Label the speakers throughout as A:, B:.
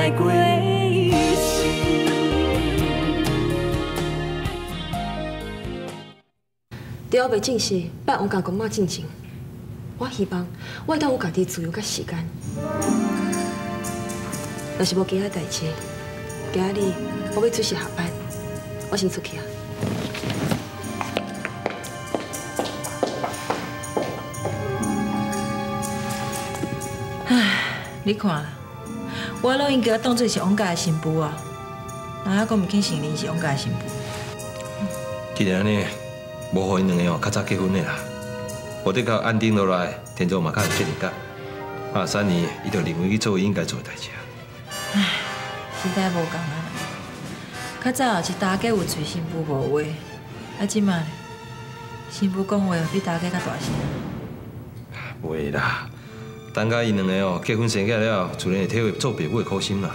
A: 来过世。
B: 对我袂正视，拜王家公妈进前，我希望我会当有家己自由甲时间。若是无其他代志，今仔日我要准时下班，我先出去啊。
C: 唉，你看啦，我拢应该当作是王家的新妇啊，哪还讲唔肯承认是王家的新妇？
D: 既然安尼，无互因两个较早结婚的啦，活得较安定落来，天主嘛较有责任感。3年，伊就认为去做伊应该做的代志啊。
C: 唉，时代无共啊啦。较早是大家有嘴新妇无话，啊，即摆新妇讲话比大家较大声。
D: 袂啦，等甲因两个结婚生囝了，自然会体会做爸母的苦心啦。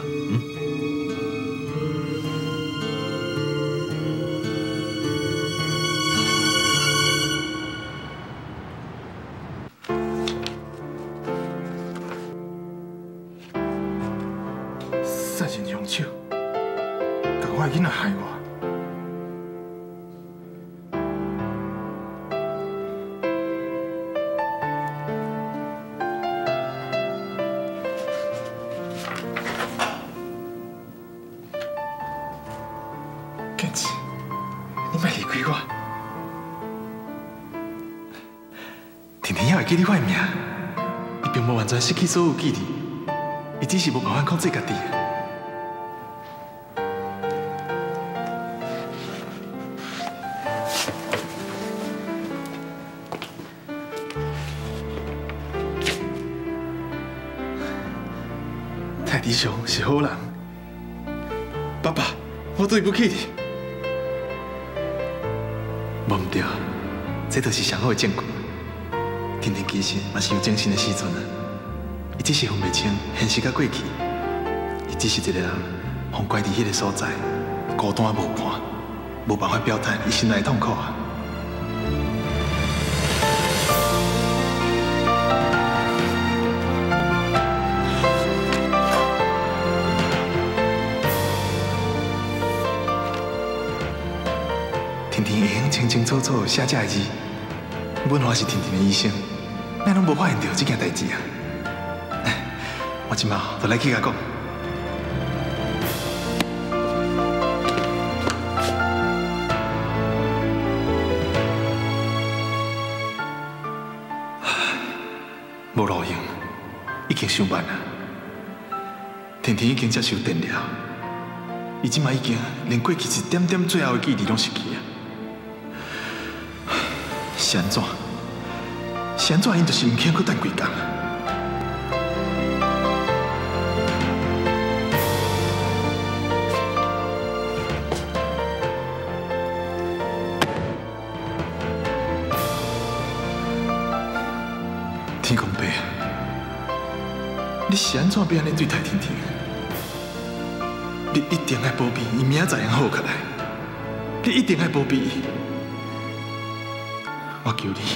E: 杀人凶手，甲我的囡仔害我。健志，你莫离开我。婷婷也会记你我的名，伊并无完全失去所有记忆，伊只是无办法控制家己。泰迪熊是好人，爸爸，我对不起你。无唔对，这就是上好的证据。婷婷其实嘛是有精神的时阵啊，伊只是分袂清现实甲过去，伊只是一个人，放拐伫迄个所在，孤单无伴，无办法表达伊心内的痛苦啊。婷婷会用清清楚楚写这个字，阮我是婷婷的医生，咱拢无发现到这件代志啊！我即马就来去甲讲。无路用，已经伤慢了。婷婷已经接受电疗，伊即马已经连过去一点点最后的记忆拢失去啊！是安怎？是安怎？因就是唔肯去等几工。天公伯，你是安怎要安尼对待婷婷？你一定要保庇伊明仔载好起来，你一定要保庇伊。我求你。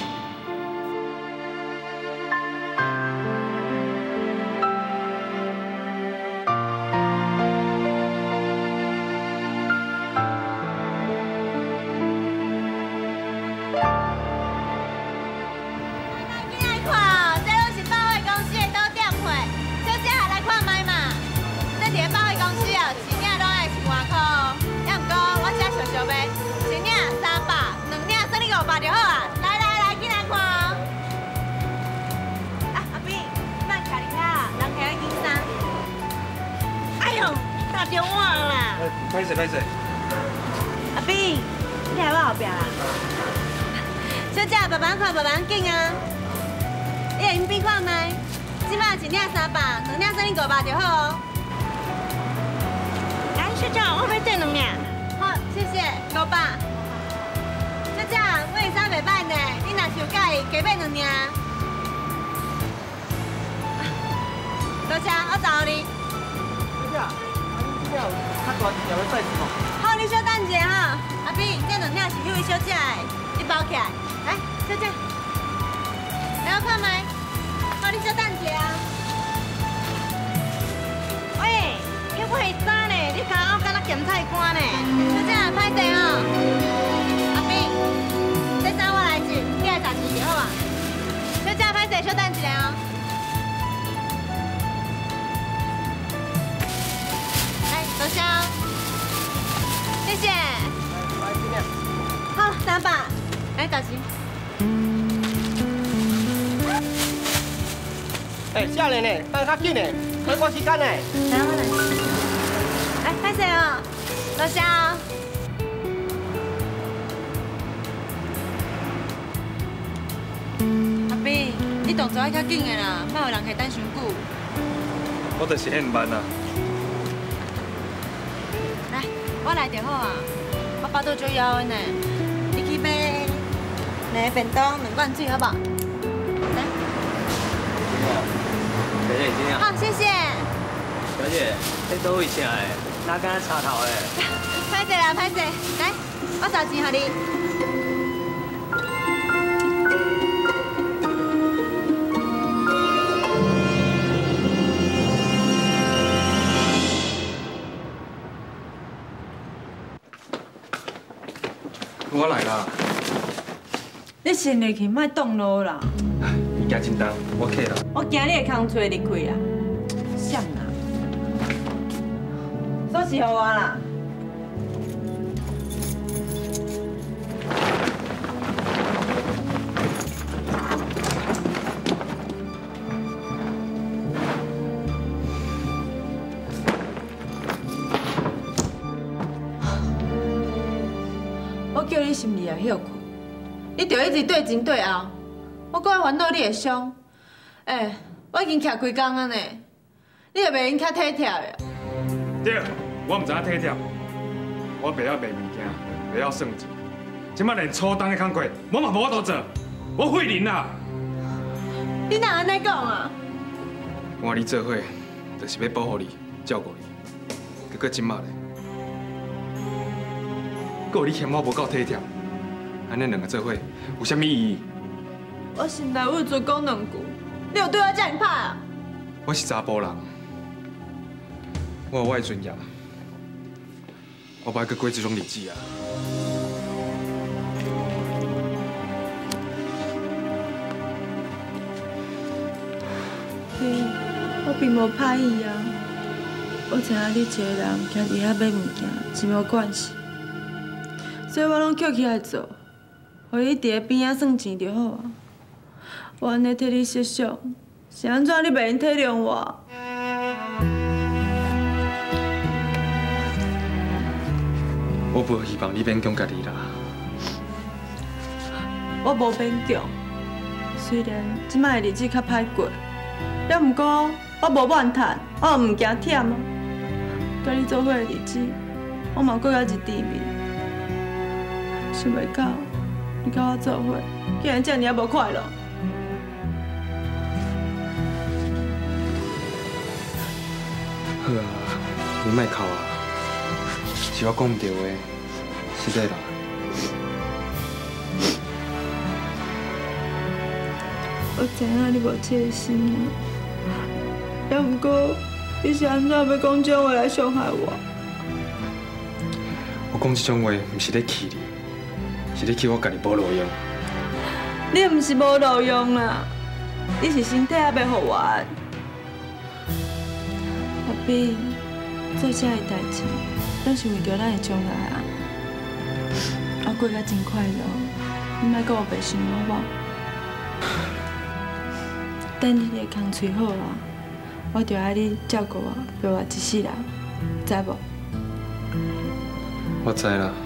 F: 歹势歹势，
G: 阿斌，你来我后壁啦。小姐，慢慢看，慢慢紧啊。你来饮边看卖，即摆一领300，2领3领500就好哦。来，小姐，我要订2领。好，谢谢，500。小姐，我的衫袂歹呢，你若是有介意，加买2领。多谢，我找你。
F: 小姐。较大条的赛事哦。
G: 好，你稍等一下哈，阿斌，这2领是迄位小姐的，你包起来。来，小姐，来我看卖。好，你稍等一下啊。喂， 干呢。小姐，歹势哦。阿斌，这衫我来剪，你来扎钱就好啊。小姐，歹势，稍等一下哦。来，多谢哦。谢谢。好，300，来扎钱。
F: 少年呢，等较紧呢，要赶时间呢。
G: 来，我来。哎，歹势哦，多谢哦。阿斌，你动作爱较紧的啦，莫有人客等伤久。
H: 我就是很慢啊。
G: 来，我来就好啊，我巴肚足枵的呢。你去买两个便当，2罐水，好不好？来。
F: 小姐，怎样？
G: 好，谢谢。
F: 小姐，这倒位啥的？哪敢插头的？
G: 歹势啦，歹势，来，我找钱给你。
H: 我来啦。
C: 你先入去，莫动路啦。
H: 物件真重，我客啦。
C: 我惊你的空吹入开啦。谁啦？锁匙给我啦。我叫你心里也休困，你就一直对前对后，我搁爱烦恼你的伤。我已经徛几工啊呢，你就袂用较体贴的。
H: 对，我唔知影体贴，我袂晓卖物件，袂晓算钱，即摆连初档的工课我嘛无法度做，我废人啦。
C: 你哪安尼讲啊？
H: 换你做伙，就是要保护你、照顾你，结果即摆咧，搁有你嫌我无够体贴，安尼两个做伙有啥物意义？
C: 我心内有只讲两句，你有对我这样歹啊？
H: 我是查甫人，我有我的尊严，我不爱去过这种日子啊！
C: 我并无歹意啊，我知影你一个人徛伫遐买物件真无关系，所以我拢捡起来做，互你伫咧边仔算钱就好啊。我安尼替你设想，是安怎你袂用体谅我？
H: 我无希望你勉强家己啦。
C: 我无勉强，虽然即摆的日子较歹过，了毋过我无怨叹，我毋惊忝啊。甲你做伙的日子，我嘛过甲一甜蜜。想袂到你甲我做伙，竟然遮尔啊无快乐。
H: 好啊，你莫哭啊，是我讲唔对的，实在啦。
C: 我知影你无这个心啊，了毋过你是安怎要讲这种话来伤害我？
H: 我讲这种话，唔是咧气你，是咧气我家己无路用。
C: 你毋是无路用啦，你是身体还袂复原。阿斌，做这个代志，拢是为着咱的将来啊。我过甲真快乐，你莫甲我白想好无？等你的空吹好啊，我就爱你照顾我，陪我一世人，知无？
H: 我知啦。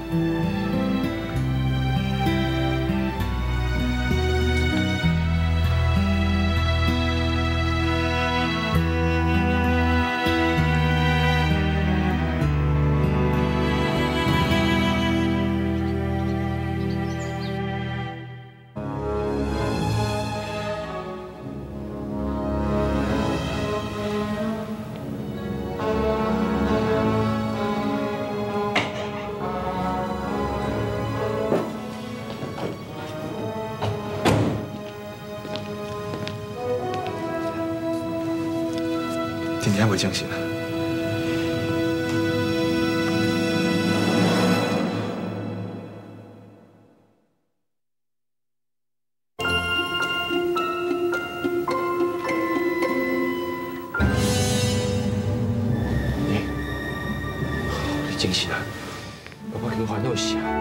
H: 真正袂正常啊！
I: 真是啊，爸爸已经烦恼死啊。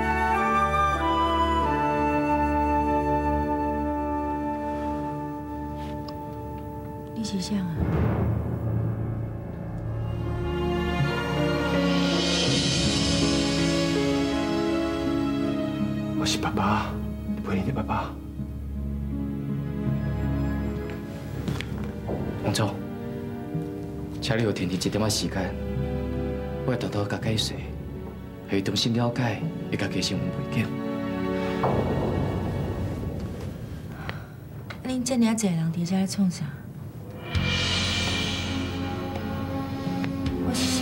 G: 你是啥啊？
E: 我是爸爸，陪你的爸爸。
I: 王总，请你给婷婷一点仔时间，我会偷偷甲解释，让伊重新了解伊家己新闻背景。
G: 恁这么侪人伫遮咧创啥？ 我是啥？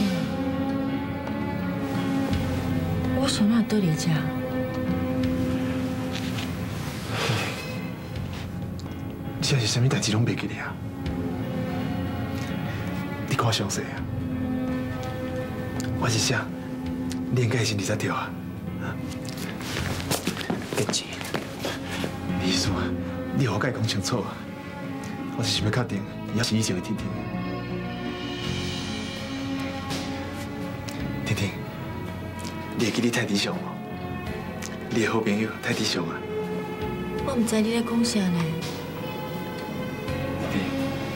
G: 我想哪倒伫遮？
E: 你这是啥物代志拢袂记得啊？你看详细啊！我是啥？你应该是20条啊！
I: 建志，
E: 意思啊，你何解讲清楚啊？我是想要确定，伊也是以前的婷婷。 婷婷，你会记你泰迪熊无？你的好朋友泰迪熊啊！
G: 我唔知你咧讲啥呢。
E: 婷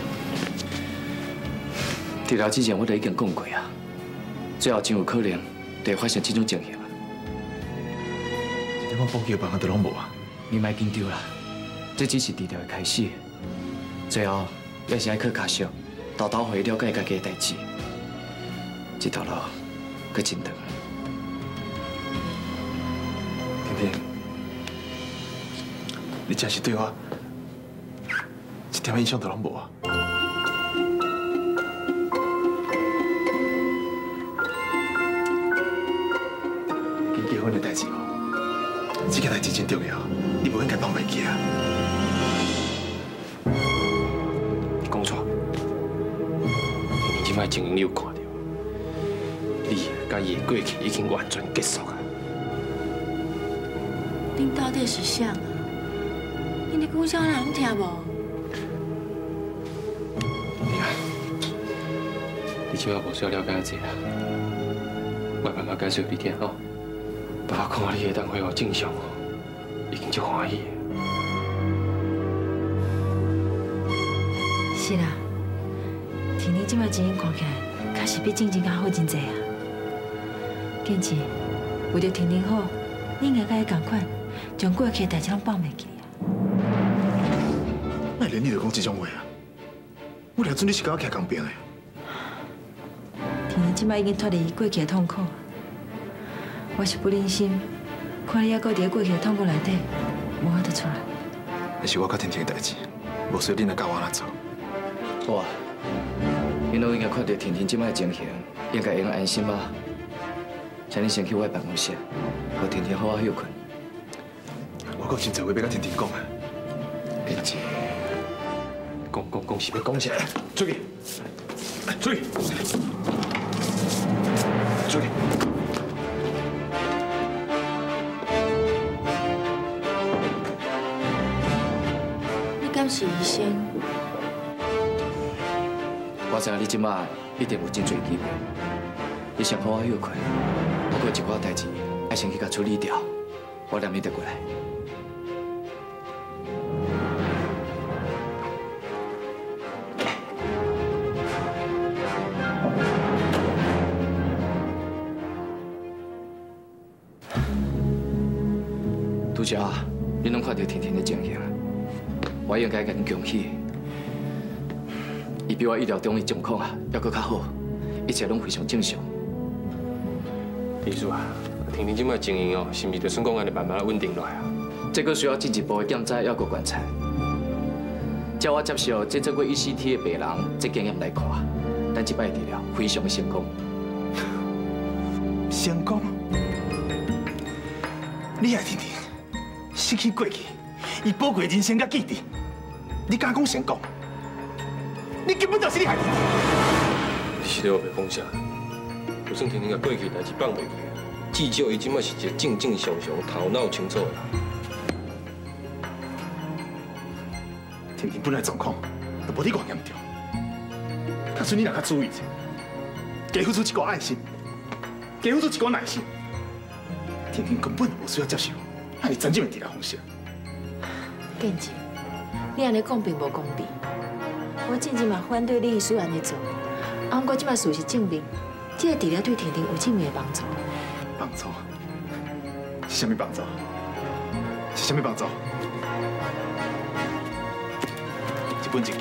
I: 治疗之前我都已经讲过啊，最后真有可能会发生这种情形啊。
E: 一点我补救办法都拢无啊！
I: 你莫紧张啦，这只是治疗的开始，最后也是爱去家属，偷偷互伊了解家己的代志。这条路。 搁真长。
E: 婷婷，你真是对我一点印象都拢无啊！跟结婚的代志哦，这件代志真重要，你不应该放袂记啊！
I: 讲错，你即摆情形你有看到？ 你甲伊的过去已经完全结束啊！
G: 恁到底是啥啊？恁咧讲啥，我哪拢听无？
I: 你啊，你即摆无需要了解遮啦，我慢慢解释给你听哦。爸看你会当恢复正常哦，已经足欢喜。
G: 是啦，婷婷即摆情形看起来，确实比之前较好真济啊。 建志，为着婷婷好，你应该甲伊同款，将过去的代志拢放袂记啊。
E: 那连你就讲这种话啊？我了准你是甲我徛同边的。
G: 婷婷即摆已经脱离过去的痛苦，我是不忍心看你还搁伫过去的痛苦内底，无法度出来。
E: 那是我甲婷婷的代志，无需要你来教我哪做。
I: 好啊，因拢应该看到婷婷即摆的情形，应该会用安心吧。 请你先去我的办公室，和婷婷好好休困。
E: 我还有真侪话要甲婷婷讲啊！
I: 建志，讲是要讲啥？
E: 出去！出去！出去！
G: 你敢是医生？
I: 我知影你即摆一定有真侪疑问，你先好好休困。 还有一寡代志，要先去甲处理掉。我连你得过来。拄则你拢看到婷婷的情形，我应该甲你恭喜。伊比我意料中的状况还佫较好，一切拢非常正常。
J: 医师啊，婷婷即摆情形哦，是毋是就算讲安尼慢慢稳定落来啊？
I: 这个需要进一步的检查，还佫观察。照我接受这做过 ECT 的病人这经验来看，咱即摆治疗非常的成功。
E: 成功？你爱婷婷失去过去，伊宝贵人生甲记忆，你敢讲成功？你根本就是你害婷婷。
J: 你是咧话袂讲啥？就算婷婷甲过去代志放袂记，至少伊即摆是一个正正常常、头脑清楚的人。
E: 婷婷本来状况就无你偌严重，但是你若较注意者，加付出一个爱心， 加付出一股耐心。婷婷根本无需要接受，安尼真正的治疗方式。
K: 建志，你安尼讲并无公平。我真正嘛反对你需要安尼做，不过即摆事实证明，这个治疗对婷婷有正面的帮助。
E: 帮助？是啥物帮助？是啥物帮助？这本日记，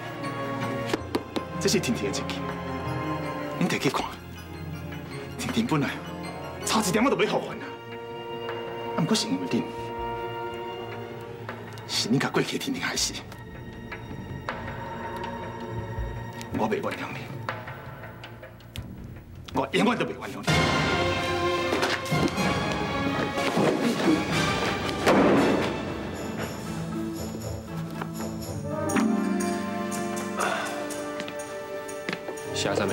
E: 这是婷婷的日记，恁摕去看。婷婷本来差一点仔都要复原啊，不过是因为恁，是恁甲过去的婷婷害死。我袂原谅你，我永远都袂原谅你。
I: 写啥物？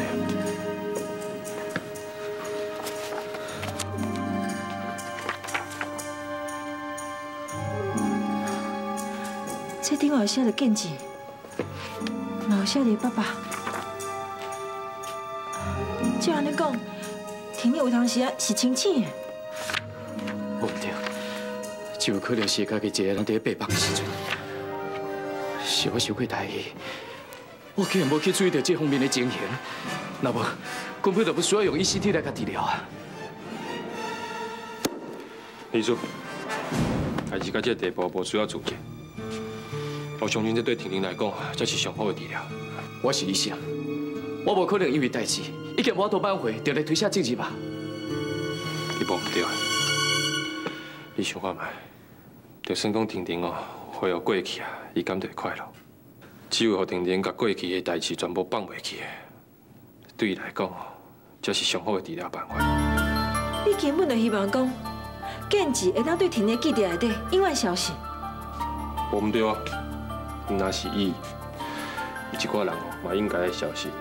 K: 这顶有写着建志，嘛有写着爸爸。照安尼讲，婷婷有当时啊是清醒的。
I: 无唔对，就有可能是家己一个人伫咧爬房的时阵，是我受过大意。我竟然无去注意到这方面的情形，那无根本就不需要用ECT来甲治疗啊！
J: 李叔，代志到这个地步，无需要自责。我相信这对婷婷来讲，才是上好的治疗。
I: 我是医生，我无可能因为代志已经无法度挽回，就来推卸责任吧？
J: 你无唔对，你想看觅，就算讲婷婷哦，回到过去啊，伊感到会快乐。只有让婷婷把过去的代志全部放袂去，对伊来讲哦，才是上好的治疗办法。
K: 你根本就希望讲，建志会当对婷婷记忆内底永远消失。
J: 无唔对啊，若是伊，一寡人哦嘛应该消失。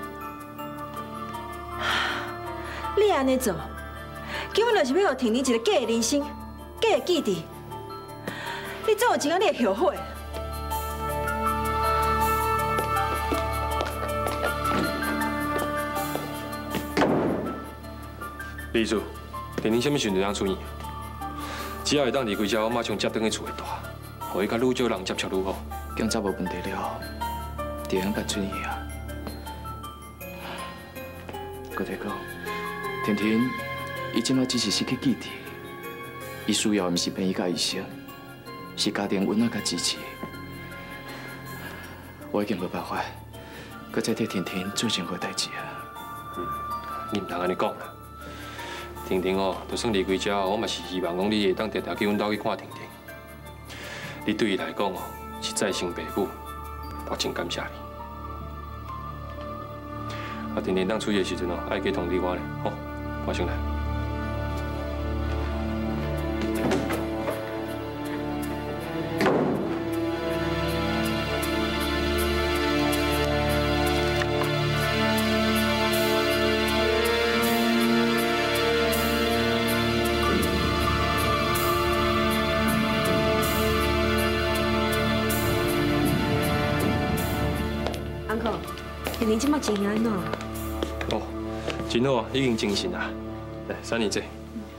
K: 你安尼做，根本就是要让婷婷一个假的人生、假的记忆。你总有一天你会后悔。
J: 李叔，婷婷什么时阵当出院？只要会当离开家，我马上接转去厝里住，互伊甲愈少人接触愈好。
I: 检查无问题了，就能甲出院啊。搁再讲，婷婷，伊即摆只是失去记忆，伊需要的毋是病医甲医生，是家庭温暖甲支持。我已经无办法，搁再替婷婷做任何代志啊。
J: 你唔通安尼讲啦。婷婷哦，就算离开家，我嘛是希望讲你会当常常去阮兜去看婷婷。你对伊来讲哦，是再生爸母，我真感谢你。啊，婷婷当出院的时阵哦，爱去通知我咧，好，我先来。
B: 婷婷即摆情形安怎？
J: 哦，真好啊，已经精神啦。来，3年这。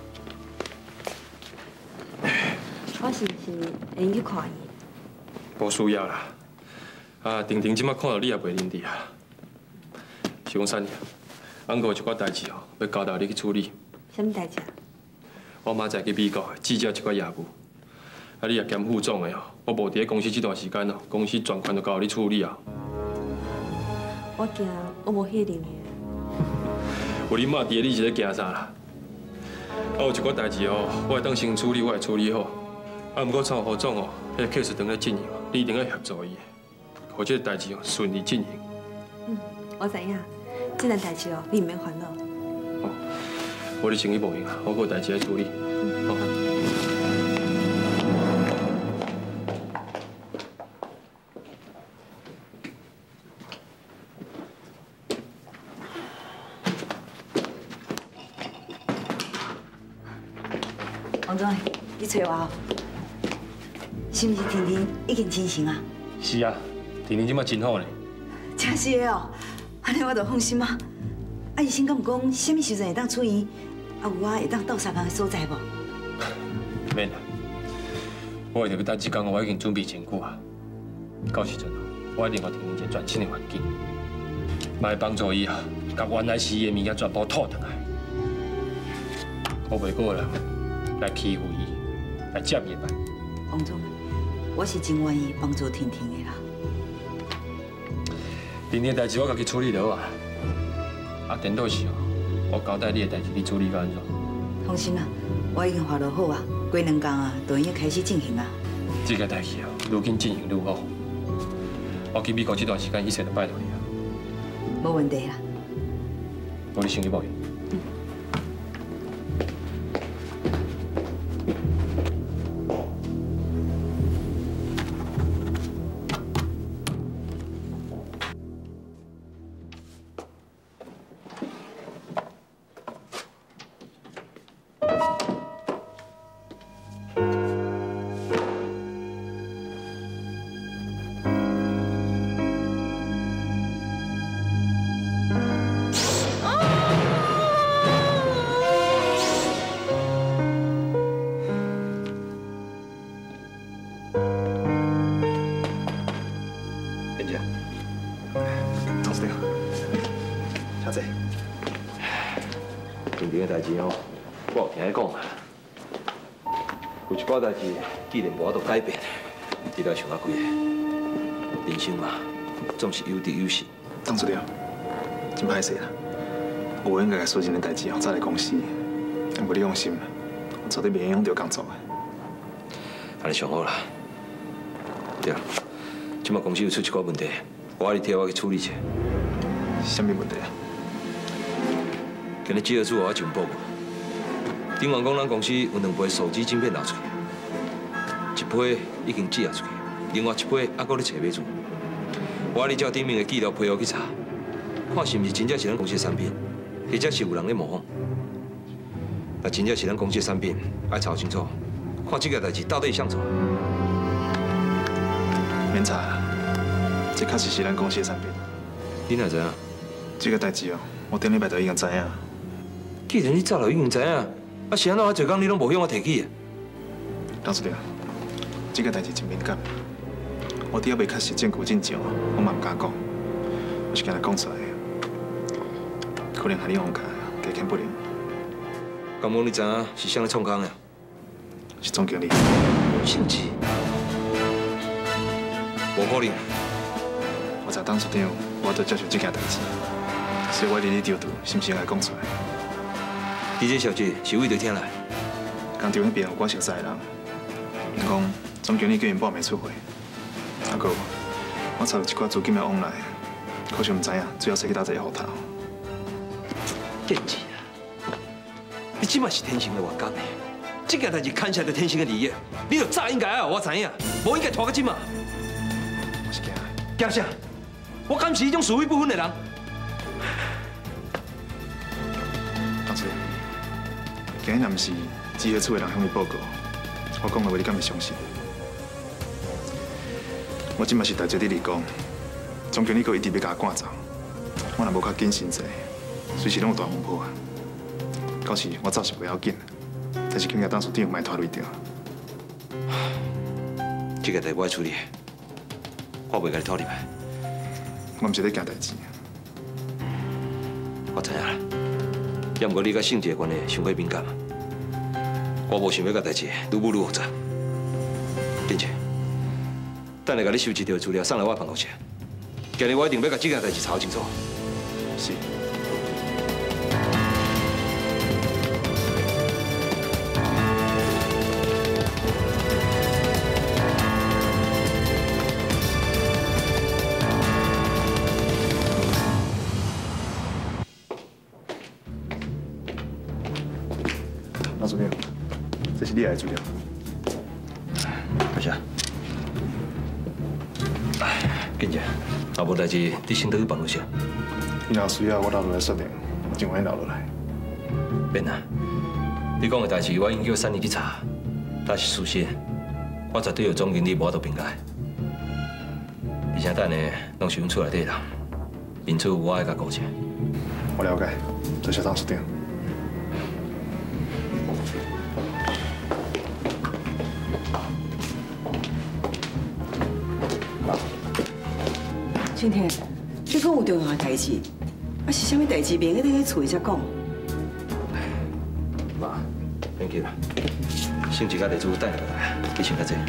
B: 我是不是会用去看伊？
J: 无需要啦。啊，婷婷即摆看到你也袂认得啊。是讲3年，翁有一寡代志哦，要交代你去处理。
B: 什么代志啊？
J: 我明仔去美国指教一寡业务，啊，你也兼副总的哦。我无伫咧公司这段时间哦，公司全权都交你处理啊。
B: 我惊我无迄个能力。
J: 有你妈伫咧，你是咧惊啥啦？啊，有一寡代志哦，我会当先处理，我会处理好。啊，不过参何总哦，迄个 case 正在进行，你一定要协助伊，或者代志哦顺利进行。
B: 我知影，这件代志哦，你唔免烦恼。
J: 哦，我咧生意无用啊，我有代志要处理。好。
L: 王总，你找我哦？是不是婷婷已经清醒啊？
J: 是啊，婷婷即摆真好呢。
L: 真是的哦，安尼我就放心啊。啊，医生敢有讲什么时阵会当出院？ 有我会当斗相共的所在无？
J: 免啦，我会着要等一天，我已经准备真久啊。到时阵，我一定互婷婷一个全新的环境，嘛会帮助伊啊，甲原来时的物件全部吐转来。我袂过人来欺负伊，来占伊的便。
L: 王总，我是真愿意帮助婷婷的啦。
J: 婷婷的代志我家己处理就好啊。啊，颠倒是哦，我交代你的代志，你处理到安怎？
L: 放心啦，我已经画落好啊，过2天啊，就已经开始进行啊。
J: 这个代志哦，愈紧进行愈好。我去美国这段时间，一切都拜托你啊。
L: 无问题啦。
J: 我你先去报应。我代志既然无法度改变，你来想啊几个？人生嘛，总是有得有失。
E: 当初了，真歹势啦。我应该甲所有的代志早来公司，不过你放心啦，我绝对袂影响到工作的。
D: 安尼上好啦。对，即马公司有出一寡问题，我要你替我去处理一下。
E: 什么问题啊？
D: 今日记者组我上报告，顶员讲咱公司有2批手机晶片流出去。一批已经寄下出去，另外一批还搁咧找买主。我你照顶面的记录配合去查，看是毋是真正是咱公司的产品，或者是有人咧模仿。若真正是咱公司的产品，爱查清楚，看这个代志到底向怎。
E: 免查啦，这确实是咱公司的产品。
D: 你哪知影？
E: 这个代志哦，我顶礼拜就已经知影。
D: 既然你早就已经知影，啊是安怎啊？侪讲你拢无向我提起？
E: 当初了。这个代志真敏感，我只要未确实证据真相，我嘛唔敢讲。我是今日讲出来的，可能害你放假加减不良。
D: 敢讲你知影是谁咧创空的？
E: 是总经理。
D: 姓纪？无可能。
E: 我查当处长，我都接受这件代志，所以我伫你调度，是毋是应该讲出来？
D: 你这消息是为着听来？
E: 工厂那边有我熟悉的人，因讲。总经理叫因报袂出货，啊个我查到一寡资金的往来，可是唔知影最后谁去打这个户头。
D: 建志啊，你即马是天星的员工呢，这件代志牵涉到天星的利益，你就早应该要我知影，无应该拖到即马。
E: 我是惊，
D: 惊啥？我敢是迄种是非不分的人。
E: 当初，今日若唔是记者处的人向你报告，我讲的话你敢会相信？我即马是带着你讲，总经理阁一直要甲我赶走，我若无较谨慎者，随时拢有大风波啊！到时我走是不要紧，但是今日当处长卖拖累掉。
D: 这个代我处理，我袂甲你拖入来。
E: 我唔是咧惊代志。
D: 我知影啦，要毋过你甲性质的关系伤过敏感，我无想要甲代志愈舞愈复杂。建志。等下，甲你收集到资料送来我办公室。今日我一定要甲这件代志查清楚。
E: 是。老总，这是你的资料。
D: 多谢。建志，若无代志，你先倒去办公室。
E: 你若有需要，我留落来说明，我尽快留落来。
D: 免啊，你讲的代志，我已经叫3年去查，若是事实，我绝对有总经理无法度辩解。而且等下拢是阮厝内底人，因此我爱甲顾者。
E: 我了解，多谢张处长。
M: 春天，你讲有重要的代志，啊是啥物代志？明仔日去厝里才讲。
D: 妈，免急啦，性子甲丽珠带落来，你先较济。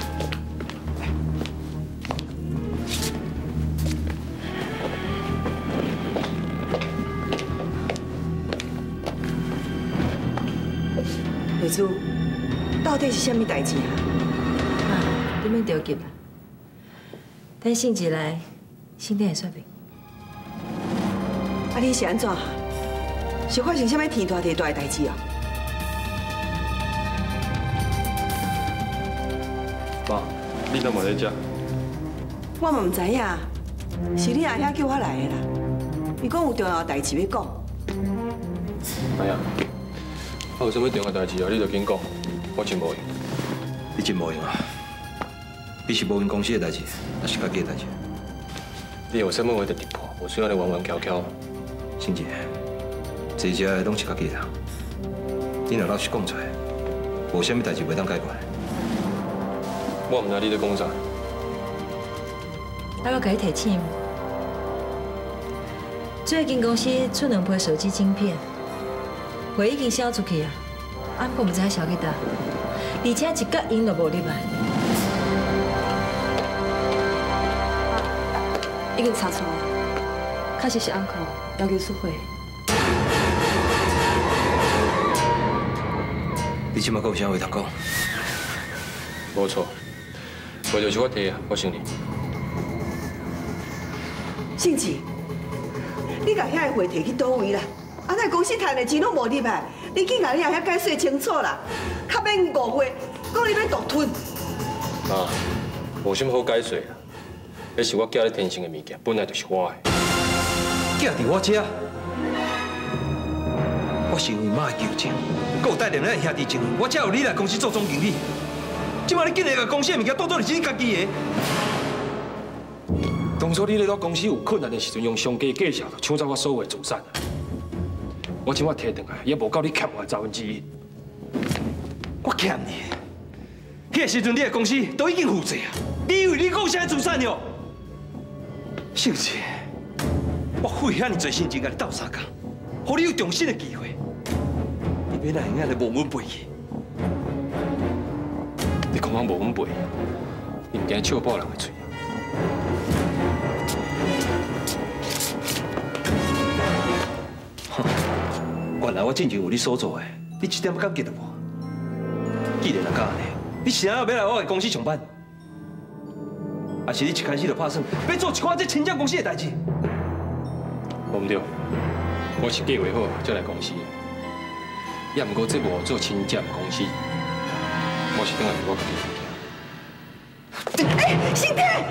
M: 丽珠，到底是啥物代志啊？
K: 妈，你免着急啦，等性子来，心电会说明。
M: 啊，你是安怎？是发生啥物天大地大的代志啊？
J: 妈，你怎么在这？
M: 我嘛唔知影，是你阿兄叫我来的啦。伊讲有重要的代志要讲。
J: 哎呀，有啥物重要代志啊？你就紧讲，我真无用。
D: 你真无用啊！你是无因公司的代志，还是家己的代志？
J: 你有啥物话就直破，有需要你弯弯翘翘。
D: 心姐，这些拢是家己的人，你若老实讲出来，无啥物代志袂当解决。
J: 我唔知你在讲啥。
K: 我给你提醒，最近公司出2批手机晶片，货已经销出去啊，啊，不过唔知销去倒，而且一角银都无入来。
B: 已经查出来，确实是 uncle 要求赎回。
D: 你即马还有啥话通讲？
J: 无错，话就是我提啊，我承认。
M: 信子，你甲遐个货摕去倒位啦？啊，那公司赚的钱拢无入来，你紧甲你阿遐解释清楚啦，较免误会，讲你要独吞。
J: 妈，无啥好解释啦。那是我寄你天性的物件，本来就是我的。
D: 寄伫我遮，我是因为妈的求情，还有带连咱兄弟情，我才有你来公司做总经理。即马你竟然把公司的物件当作是你家己的。
J: 当初你咧我公司有困难的时阵，用上家计价就抢走我所有的资产。我即马摕回来，也无够你欠我1/10。
D: 我欠你，迄个时阵你的公司都已经负债啊！你以为你讲啥资产哟？秀姐，我费遐尼侪心情甲你斗相共，互你有重新的机会，你免来用安尼无稳背去。
J: 你讲我无稳背，你唔惊笑爆人的嘴
D: 啊！原来我进前有你所做的，你一点感激都无。既然若敢安尼，你是安要来我的公司上班？还是你一开始就打算要做一寡这亲家公司的代志？
J: 无唔对，我是计划好才来公司的。也毋过这无做亲家公司，我是等下我家己。
M: 哎，信天，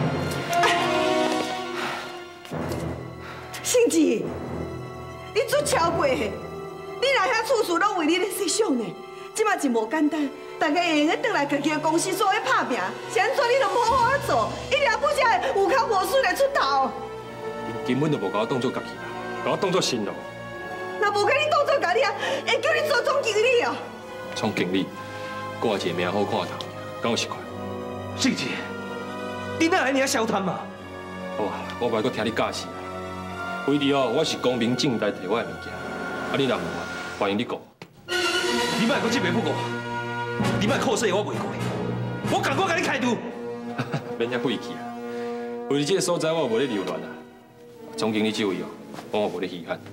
M: 信子，你做超过的，你来遐处处拢为你咧设想呢，即马真无简单。大家会用个转来家己的公司所在拍拼，是安怎你都无好好做，一点不才会有口无水来出头。
J: 根本就无甲我当做家己啦，甲我当做新郎。
M: 若无甲你当做家己啊，会叫你做总经理哦。
J: 总经理，挂一个名好看头，敢有实款？
D: 信姐，你哪来尔小贪嘛？
J: 好啊，我袂阁听你教示啊。为你哦，我是光明正大摕我的物件，啊你若唔欢迎你讲。
D: 你莫阁这边不过。你莫靠说我袂过，我赶快甲你开除。
J: 免遐晦气啊！为了这个所在，我无咧流乱啊。总经理这位哦，我无咧稀罕。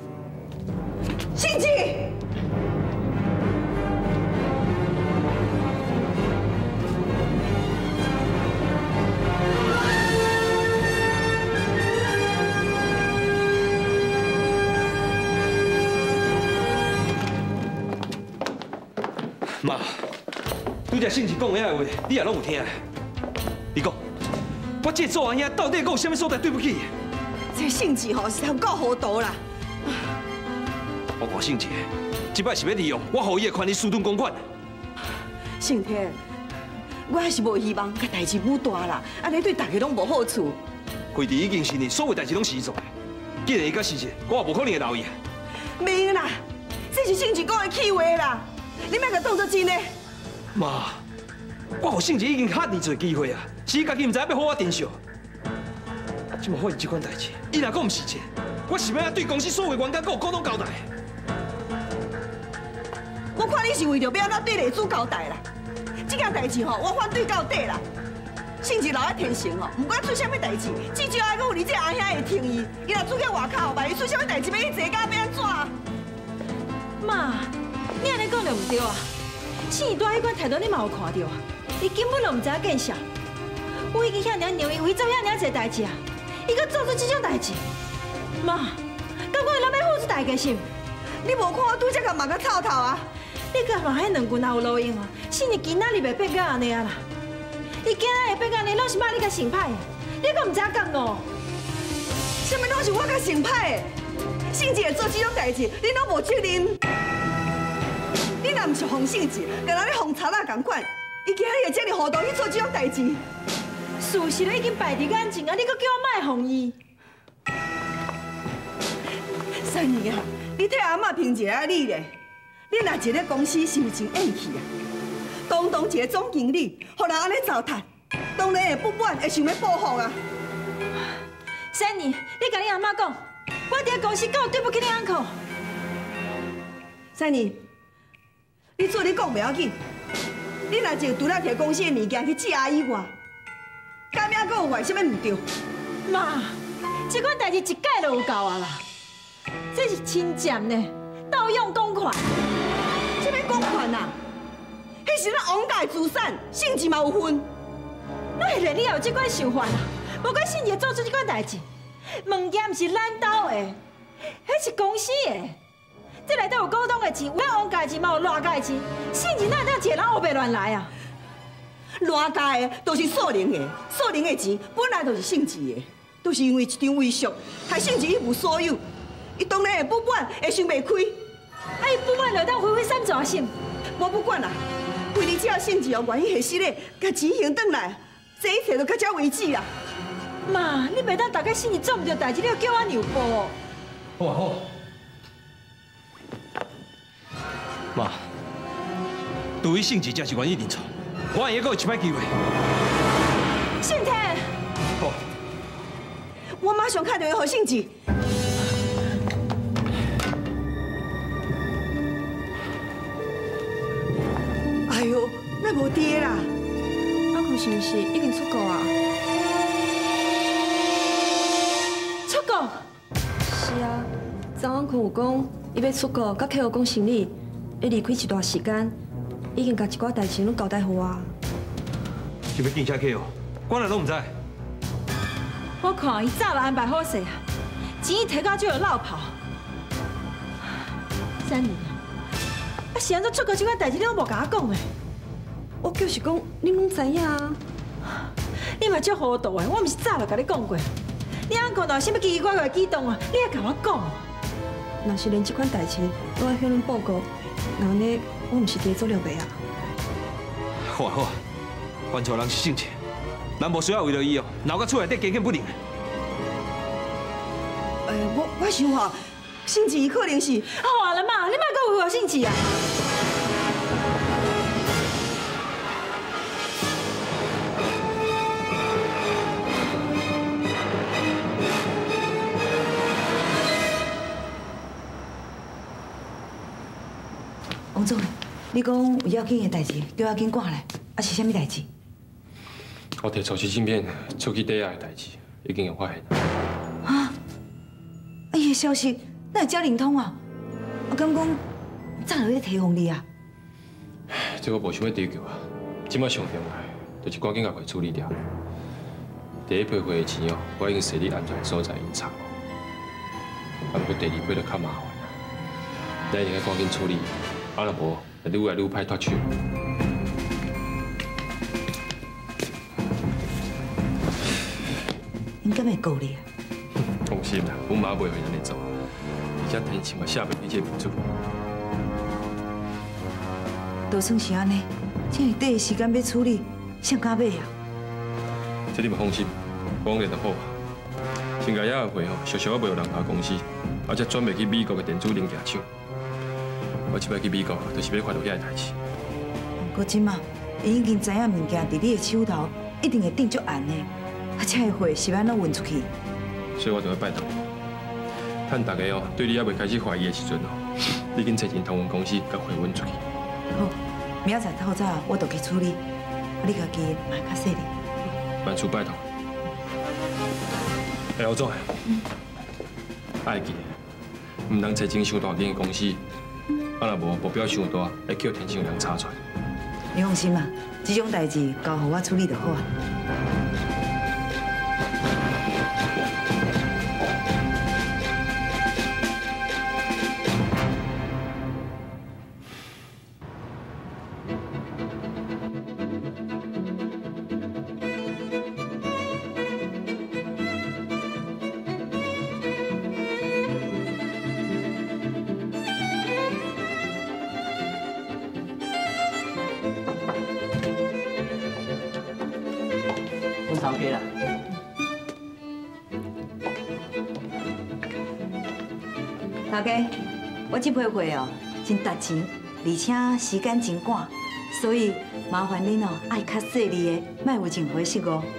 M: 信子，
D: 妈，拄则信子讲的遐话，你也拢有听。你讲，我这做人遐到底有啥物所在对不起？
M: 这信子吼是通够糊涂啦！
D: 我看信子，这摆是要利用我予伊的权利私吞公款。
M: 信天，我还是无希望甲代志舞大啦，安尼对大家拢无好处。
D: 规地已经是你所有代志拢是伊做的，既然伊甲事实，我也无可能会留伊。
M: 明啦，这是信子讲的气话啦，你莫甲当作真的。
D: 妈，我予信子已经遐尼侪机会啊，是伊家己唔知要好我珍惜。 即么发生这款代志，伊若讲唔是这，我是要对公司所有员工、股东交代。
M: 我看你是为着要安怎对内主交代啦。这件代志吼，我反对到底啦。甚至留在天成吼，不管出啥物代志，至少还阁有你这阿兄会听伊。伊若出去外口，万一出啥物代志，要去坐监要安怎？
G: 妈，你安尼讲就唔对啊！青大迄款态度你嘛有看到啊？伊根本就唔知影见笑。我已经遐尔让伊为做遐尔侪代志啊，伊阁做出这种代志。妈，敢讲伊咱要付出代价是？
M: 你无看我拄则甲骂甲臭臭啊！
G: 你甲骂迄两句哪有路用啊？甚至今仔日袂变到安尼啊啦！伊今仔会变到安尼，拢是骂你甲成歹的，你阁唔知影讲哦？
M: 什么拢是我甲成歹的？性子会做这种代志，你拢无责任。你若唔是洪性子，甲人咧洪查啦共款，伊今日会这么糊涂去做这种代志？
G: 事实已经摆伫眼前啊！你阁叫我莫防伊？
M: 三姨啊，你替阿嬷评一下你咧。你若一个公司是毋是真厌气啊？当一个总经理，互人安尼糟蹋，当然会不满，会想要报复啊。
G: 三姨，你甲你阿嬷讲，我伫公司敢有对不起你 uncle？
M: 三姨，你做你讲袂要紧，你若就除了摕公司的物件去寄阿姨我，敢还阁有外什么唔对？
G: 妈，这款代志一届就有够啊啦！这是亲占呢，盗用公款。
M: 什么公款啊？迄是咱王家的资产，性质嘛有分。
G: 那会让你有这款想法啊？无怪性质做出这款代志，物件毋是咱兜的，迄是公司的。这内底有股东的钱，有咱王家的钱，嘛有赖家的钱，性质哪会当一个人黑白乱来啊？
M: 赖家的都是素人的，素人的钱本来就是性质的，都是因为一张威胁，害性质一无所有。伊当然会不满，会想袂开。
G: 啊，伊不满就当挥挥三爪心。
M: 我不管啦，为你这性质哦，愿意下实的，甲钱还转来，这一切都到这为止啦。
G: 妈，你袂当大概心里做唔对代志，你就叫我让步哦。
D: 好啊好。妈，对于性质才是愿意认错，我会阁有一摆机会。
G: 信天。
D: 好。
M: 我马上打电话给性质。哎呦，那无爹啦！
B: 阿公是毋是已经出国啊？
G: 出国？
B: 是啊，昨晚有讲伊要出国，甲客户讲生理，要离开一段时间，已经甲一寡代志拢交代好啊。
D: 是要见啥客户？我哪拢唔知。
G: 我看伊早就安排好势啊，钱一摕到就有落跑。三年啊，是安怎出国这款代志，你拢无甲我讲的？
B: 我就是讲，你拢知影啊。
G: 你嘛足糊涂的，我毋是早就甲你讲过。你阿公若有啥物奇奇怪怪举动啊，你也甲我讲。
B: 若是连这款代志我要向恁报告，那安尼我毋是加做了袂啊？
D: 好啊好啊，犯错人是性情，咱无需要为了伊哦，闹到厝内底鸡犬不宁。
M: 我想哈，性质伊可能是……
G: 好啊了嘛，你莫阁为我性质啊！
L: 王总，你讲有要紧的代志，叫我紧赶来，啊是啥物代志？
J: 我摕手机镜片出去底下的代志，已经有发现。
L: 啊！伊的消息哪会遮灵通啊？我敢讲早就咧提防你啊！
J: 这我无想要追究啊，即摆上重要就是赶紧甲佢处理掉。第一批回的钱哦，我已经设立安全的所在隐藏。啊，不过第二批就较麻烦啦，咱一定要赶紧处理。啊，若无，就愈来愈歹脱手。
L: 应该会够你啊！
J: 放心啦，阮妈袂会安尼做，而且天晴嘛下袂去这民主。
L: 就算是安尼，这么短的时间要处理，谁敢买啊？
J: 这你嘛放心，我讲的就好啊。先甲遐会哦，熟熟啊，袂有人家公司，而且转袂去美国的电子零件厂。我即摆去美国，就是要看到遐个代志。
L: 不过即马，伊已经知影物件伫你的手头，一定会定足严的，而且会是安怎运出去？
J: 所以我就要拜托。趁大家哦对你还未开始怀疑的时阵哦，你紧找人通讯公司，甲回阮出去。
L: 好，明仔载透早我就去处理，你家己买较细哩。
J: 万事拜托。哎，欧总，爱记，唔通找钱伤大间的公司，啊若无目标伤大，会叫天上人查出来。
L: 你放心啦，这种代志交互我处理就好啊。
F: 头家啦，
L: 头家，我这批货哦真值钱，而且时间真赶，所以麻烦恁哦爱较细腻的，莫有任何失误。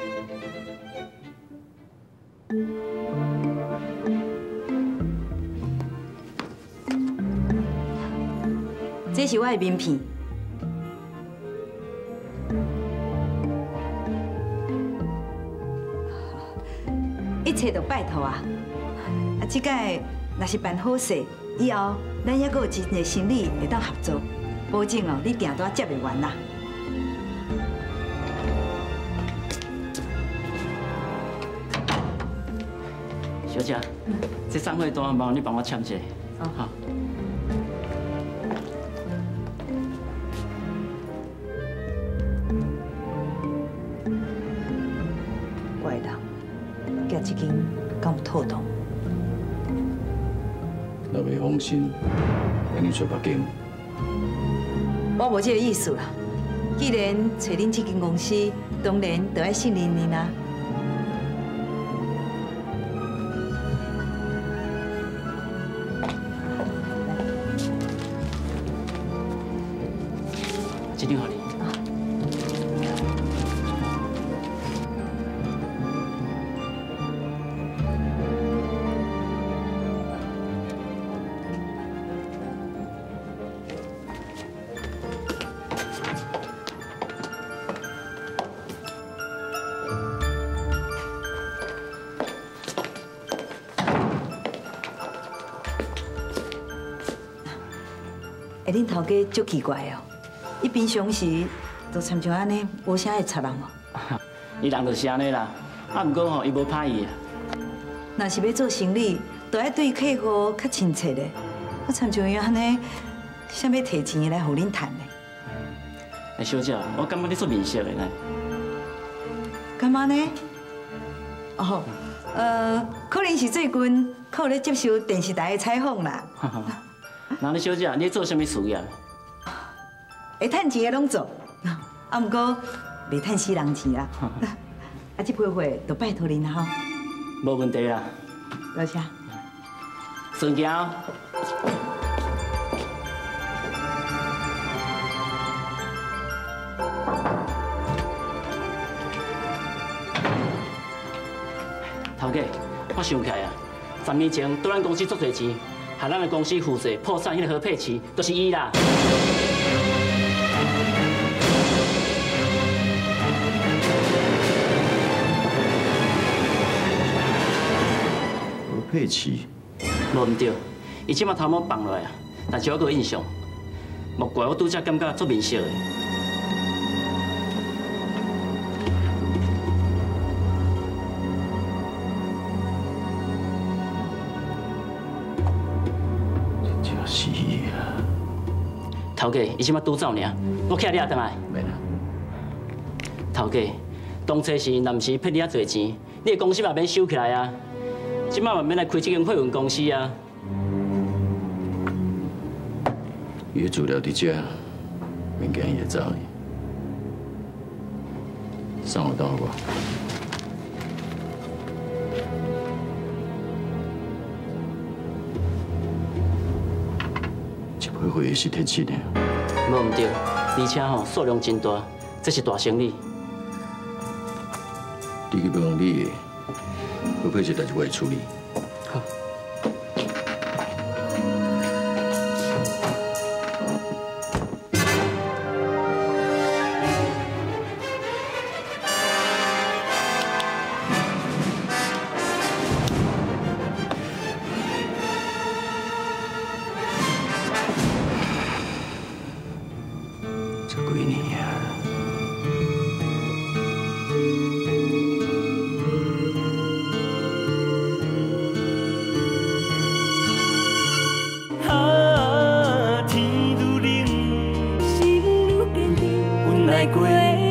L: 这是我的名片。 一切都拜托啊！这届若是办好势，以后咱还阁有真侪生意会当合作，保证哦，你订单接袂完啦。
F: 小姐，这散会单麻烦你帮我签一下。好。
L: 怪人。 甲这间敢有透动？
N: 若袂放心，让你找别间。
L: 我无这个意思啦。既然找恁这间公司，当然就要信任你啦。
F: 这张给你。
L: 哎，恁头家足奇怪哦！伊平常时都参像安尼，无啥会插人哦。
F: 伊人就是安尼啦，啊，不过吼，伊无歹意啊。
L: 若是要做生意，都要对客户较亲切的。我参像伊安尼，啥要提钱来互恁趁的？
F: 哎，小姐，我感觉你做面色的呢。
L: 干嘛呢？哦，可能是最近靠咧接受电视台的采访啦。
F: 那你小姐，你做什么事业？
L: 会趁钱的拢做，啊，不过袂趁死人钱啦。啊，这批货就拜托您啦吼。
F: 无问题啦。
L: 多谢。
F: 顺行哦。头家，我想起来啊，3年前对咱公司足侪钱。 害咱的公司负债破产，迄个何佩琪就是伊啦。
N: 何佩琪？
F: 无唔对，伊即马头毛放落来啊，但是我有印象，莫怪我拄则感觉足面熟的。
N: 是啊，
F: 头家，伊即马拄走尔，我徛你下倒来。
N: 免啦。
F: 头家，当初是临时骗你遐侪钱，你的公司嘛免收起来啊。即马嘛免来开这间货运公司啊。
N: 伊的资料伫遮，免惊伊会走去。送我倒好无？ 会会是铁钱的，
F: 无唔对，而且吼数量真大，这是大生意。
N: 你去问你的， 有配一代志我会处理。
F: 好。
N: 这几年啊。
A: 过。